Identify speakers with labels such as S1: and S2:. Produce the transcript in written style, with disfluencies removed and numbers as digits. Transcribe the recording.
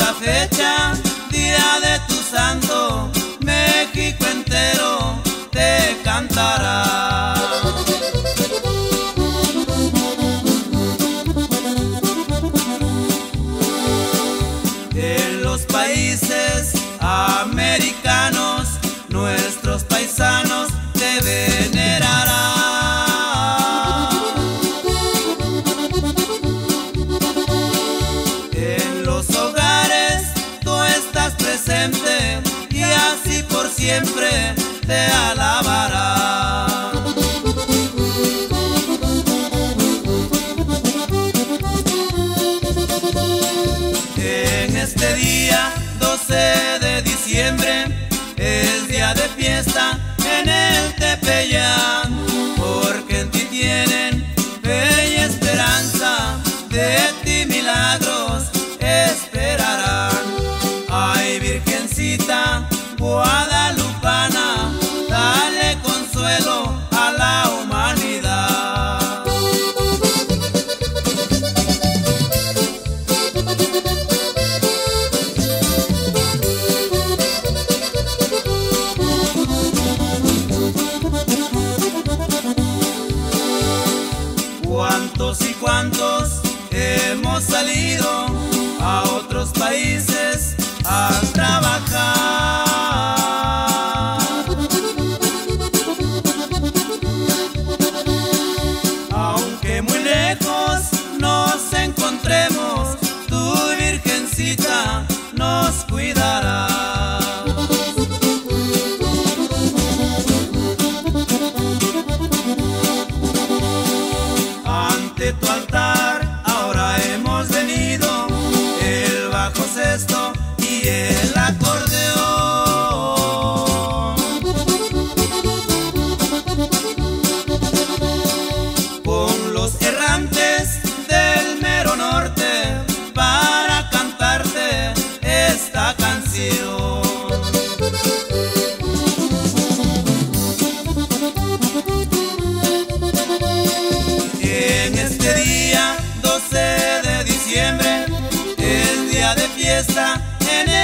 S1: esta fecha, día de tu santo, México entero te cantará. En los países americanos, nuestros paisanos te venerarán. En los hogares tú estás presente y así por siempre te alabarán. En este día 12 de diciembre es día de fiesta en el Tepeyac, porque en ti tienen fe y esperanza, de ti milagros esperarán. Ay, Virgencita guadalupana, dale consuelo a la humanidad. ¿Cuántos y cuántos hemos salido a otros países a trabajar? Aunque muy lejos nos encontremos, tu Virgencita nos cuidará. Ante tu altar ahora hemos venido, el bajo cesto y el acordeón. Con los errantes del mero norte para cantarte esta canción. En este día 12 de diciembre es día de fiesta en